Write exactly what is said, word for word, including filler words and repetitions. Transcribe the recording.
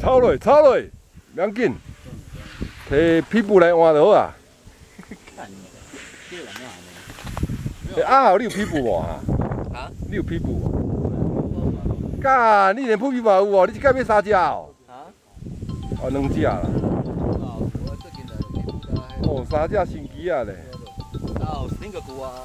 抄落，抄落，不要紧，摕皮布来换就好啊。欸啊，你有皮布无哈？啊？你有皮布无？干，你连皮布嘛有哦？你一届要三只哦？啊？哦，两只啦。哦，三只神奇啊咧。啊，有顶个久啊。